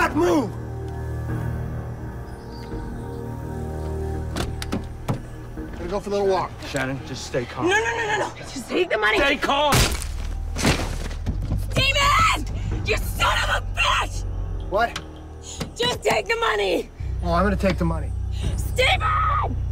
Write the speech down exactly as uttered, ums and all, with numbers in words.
Cusack, move! Gonna go for a little walk. Shannon, just stay calm. No, no, no, no, no. Just take the money. Stay calm! Steven! You son of a bitch! What? Just take the money! Oh, I'm gonna take the money. Steven!